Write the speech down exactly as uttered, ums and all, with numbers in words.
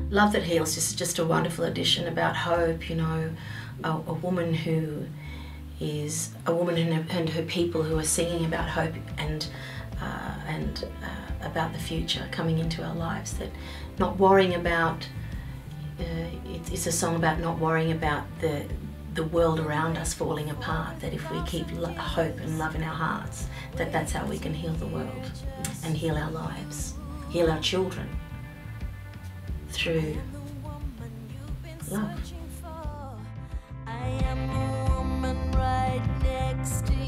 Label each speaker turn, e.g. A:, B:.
A: Love That Heals is just a wonderful addition about hope, you know, a, a woman who is a woman and her, and her people who are singing about hope and uh, and uh, about the future coming into our lives. That not worrying about, uh, it, it's a song about not worrying about the the world around us falling apart. That if we keep hope and love in our hearts, that that's how we can heal the world and heal our lives, heal our children through love.
B: I am a woman right next to